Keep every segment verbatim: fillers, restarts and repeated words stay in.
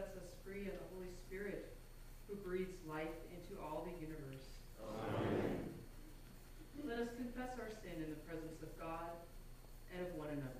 sets us free, and the Holy Spirit, who breathes life into all the universe. Amen. Let us confess our sin in the presence of God and of one another.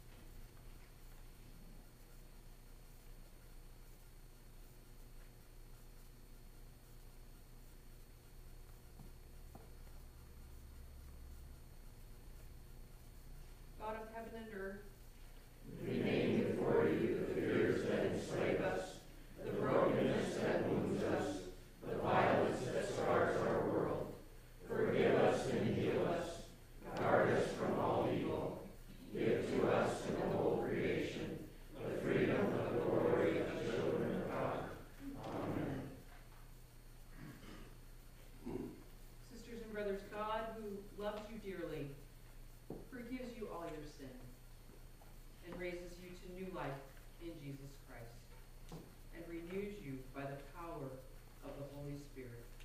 God of heaven and earth, We name before you the fears that enslave us, the brokenness that wounds us, the violence that scars our world. Forgive us and heal us. Guard us from all evil. Give to us and the whole creation the freedom of the glory of the children of God. Amen. sisters and brothers, God, who loves you dearly, forgives you all your sin and raises you to new life in Jesus Christ and renews you by the power of the Holy Spirit.